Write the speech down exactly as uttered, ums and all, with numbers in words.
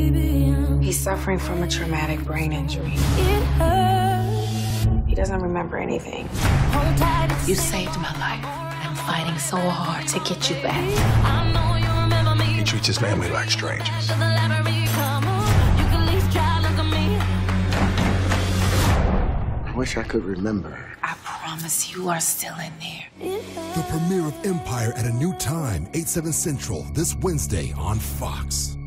He's suffering from a traumatic brain injury. He doesn't remember anything. You saved my life. I'm fighting so hard to get you back. He treats his family like strangers. I wish I could remember. I promise you are still in there. The premiere of Empire at a new time, eight, seven Central, this Wednesday on Fox.